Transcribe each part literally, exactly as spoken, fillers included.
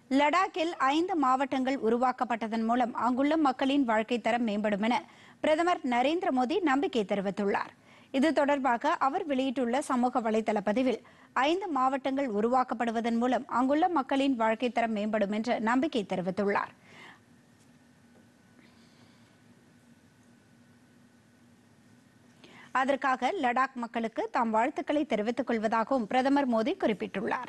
லடாக்கில் ஐந்து மாவட்டங்கள் உருவாக்கப்பட்டதன் மூலம் அங்குள்ள மக்களின் வாழ்க்கை தரம் மேம்படும் என பிரதமர் நரேந்திர மோடி நம்பிக்கை தெரிவித்துள்ளார். இது தொடர்பாக அவர் வெளியிட்டுள்ள சமூக வலைதள பதிவில் ஐந்து மாவட்டங்கள் உருவாக்கப்படுவதன் மூலம் அங்குள்ள மக்களின் வாழ்க்கை தரம் மேம்படும் என்று நம்பிக்கை தெரிவித்துள்ளார். அதற்காக லடாக் மக்களுக்கு தாம் வாழ்த்துக்களை தெரிவித்துக் கொள்வதாகவும் பிரதமர் மோடி குறிப்பிட்டுள்ளார்.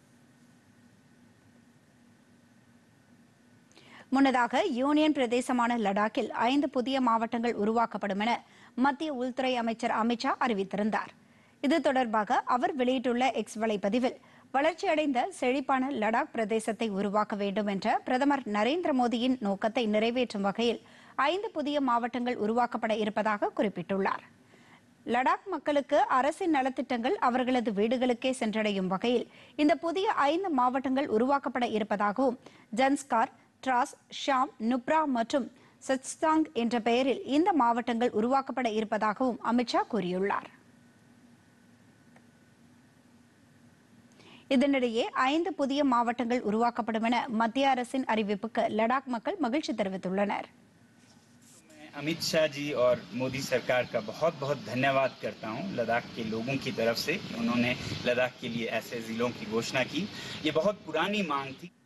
முன்னதாக யூனியன் பிரதேசமான லடாக்கில் ஐந்து புதிய மாவட்டங்கள் உருவாக்கப்படும் என மத்திய உள்துறை அமைச்சர் அமித்ஷா அறிவித்திருந்தார். இது தொடர்பாக அவர் வெளியிட்டுள்ள எக்ஸ் வலைப்பதிவில் வளர்ச்சியடைந்த செழிப்பான லடாக் பிரதேசத்தை உருவாக்க வேண்டும் என்ற பிரதமர் நரேந்திர மோடியின் நோக்கத்தை நிறைவேற்றும் வகையில் ஐந்து புதிய மாவட்டங்கள் உருவாக்கப்பட இருப்பதாக குறிப்பிட்டுள்ளார். லடாக் மக்களுக்கு அரசின் நலத்திட்டங்கள் அவர்களது வீடுகளுக்கே சென்றடையும் வகையில் இந்த புதிய ஐந்து மாவட்டங்கள் உருவாக்கப்பட இருப்பதாகவும் ஜன்ஸ்கார், டிராஸ், ஷாம், நுப்ரா மற்றும் சச்தாங் என்ற பெயரில் இந்த மாவட்டங்கள் உருவாக்கப்பட இருப்பதாகவும் அமித்ஷா கூறியுள்ளார். இதனிடையே ஐந்து புதிய மாவட்டங்கள் உருவாக்கப்படும் என மத்திய அரசின் அறிவிப்புக்கு லடாக் மக்கள் மகிழ்ச்சி தெரிவித்துள்ளனர். अमित शाह जी और मोदी सरकार का बहुत बहुत धन्यवाद करता हूं लद्दाख के लोगों की तरफ से कि उन्होंने लद्दाख के लिए ऐसे जिलों की घोषणा की। ये बहुत पुरानी मांग थी।